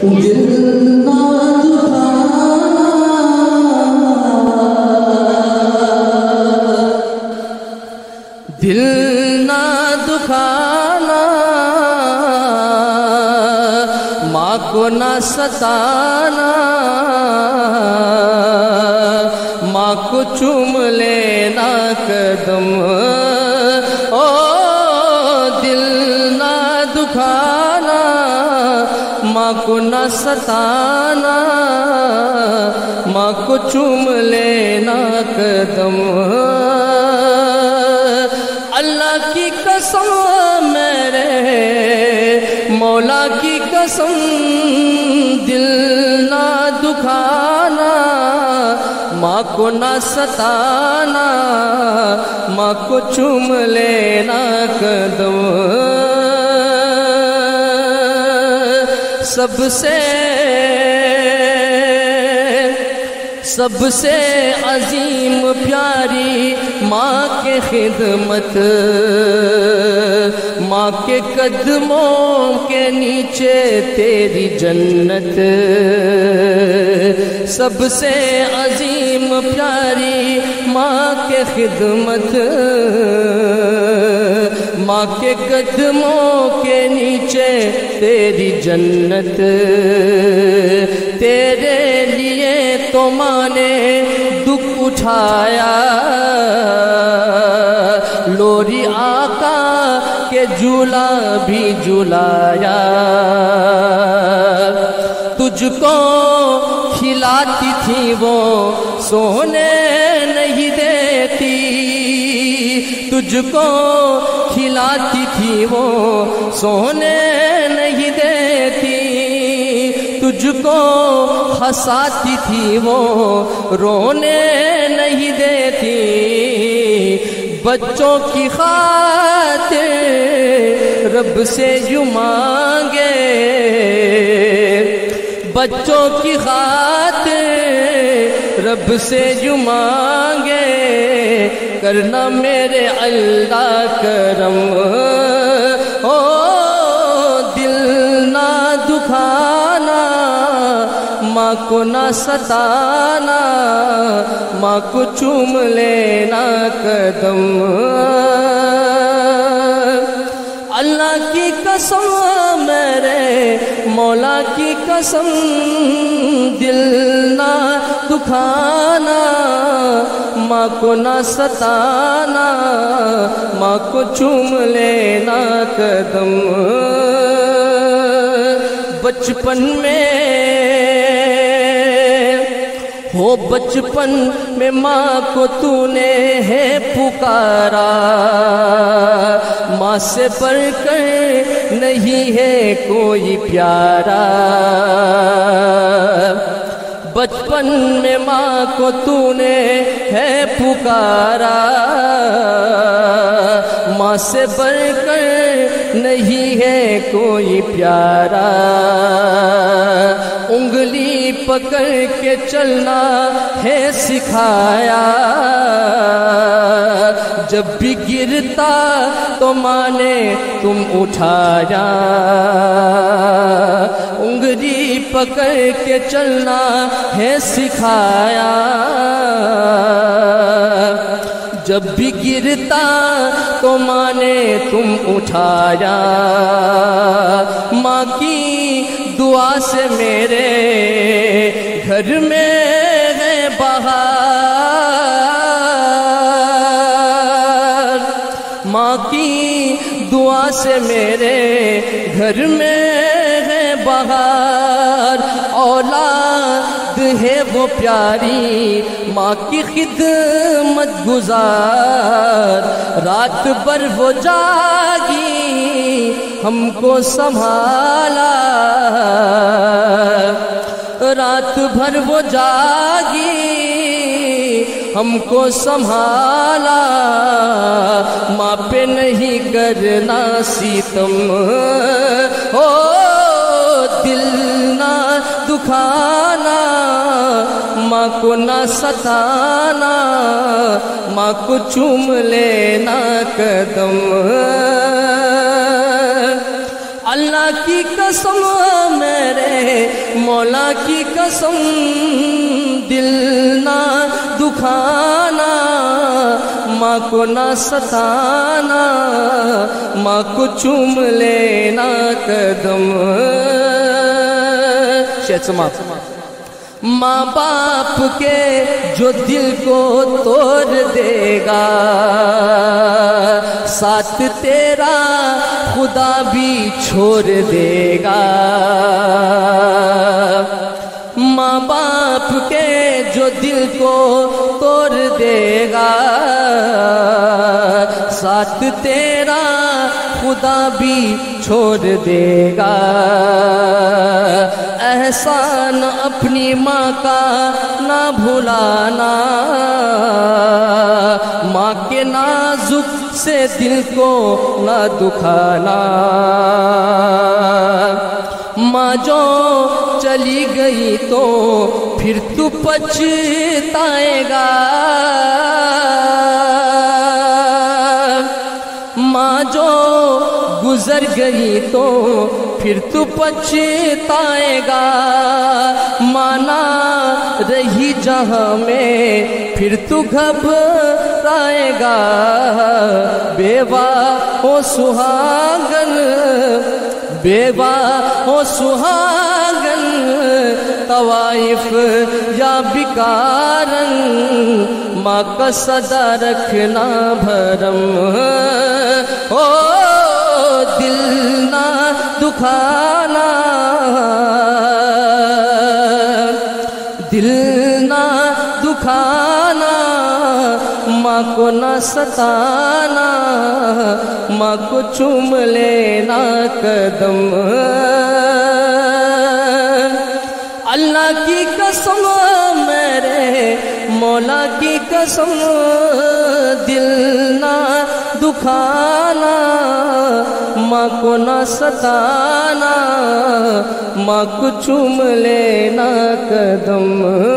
دل نہ دکھانا، دل نہ دکھانا، ماں کو نہ ستانا، ماں کو چوم لینا قدم، او دل نہ دکھانا، ماں کو نہ ستانا، ماں کو چوم لینا قدم۔ اللہ کی قسم میرے مولا کی قسم، دل نہ دکھانا، ماں کو نہ ستانا، ماں کو چوم لینا قدم۔ سب سے عظیم پیاری ماں کے خدمت، ماں کے قدموں کے نیچے تیری جنت۔ سب سے عظیم پیاری ماں کے خدمت، ماں کے قدموں کے نیچے تیری جنت۔ تیرے لیے تو ماں نے دکھ اٹھایا، لوری آقا کے جھولا بھی جھلایا۔ تجھ کو کھلاتی تھی وہ سونے نہیں دیتی، تجھ کو کھلاتی تھی وہ سونے نہیں دیتی، تجھ کو ہنساتی تھی وہ رونے نہیں دیتی۔ بچوں کی خاطر رب سے یوں مانگے، بچوں کی خاطر رب سے یوں مانگے، کرنا میرے اللہ کرم۔ او دل نہ دکھانا، ماں کو نہ ستانا، ماں کو چوم لینا قدم۔ اللہ کی قسم میرے مولا کی قسم، دل نہ دکھانا، ماں کو نہ ستانا، ماں کو چوم لینا قدم۔ بچپن میں ماں کو تو نے ہے پکارا، ماں سے بڑھ کر نہیں ہے کوئی پیارا۔ بچپن میں ماں کو تو نے ہے پکارا، ماں سے بڑھ کر نہیں ہے کوئی پیارا۔ انگلی پکڑ کے چلنا ہے سکھایا، جب بھی گرتا تو ماں نے تم اٹھایا۔ انگلی پکڑ کے چلنا ہے سکھایا، جب بھی گرتا تو ماں نے تم اٹھایا۔ ماں کی دعا سے میرے گھر میں ہے بہار، ماں کی دعا سے میرے گھر میں ہے بہار۔ اولاد ہے وہ پیاری ماں کی خدمت گزار، رات بھر وہ جاگی ہم کو سنبھالا، رات بھر وہ جاگی ہم کو سنبھالا۔ ماں پہ نہیں کرنا ستم، او دل نہ دکھانا، ماں کو نہ ستانا، ماں کو چوم لینا قدم۔ اللہ کی قسم میرے مولا کی قسم دل نہ دکھانا، ماں کو نہ ستانا، ماں کو چوم لینا قدم۔ شاید سماعت ماں باپ کے جو دل کو توڑ دے گا، ساتھ تیرا خدا بھی چھوڑ دے گا۔ ماں باپ کے جو دل کو توڑ دے گا، ساتھ تیرا خدا بھی چھوڑ دے گا۔ احسان اپنی ماں کا نہ بھلانا، ماں کے نازک سے دل کو نہ دکھانا۔ ماں جو چلی گئی تو پھر تو پچھتائے گا، ماں جو گزر گئی تو پھر تو پچھتائے گا۔ ماں نہ رہی جہاں میں پھر تو گھبرائے گا۔ بیوہ ہو سہاگن، بیوہ ہو سہاگن، طوائف یا بیکارن، ماں کا صدا رکھنا بھرم۔ او دل نہ دکھانا، دل نہ دکھانا، ماں کو نہ ستانا، ماں کو چوم لینا قدم۔ اللہ کی قسم میرے مولا کی قسم دل نہ دکھانا، ماں کو نہ ستانا، ماں کو چوم لینا قدم۔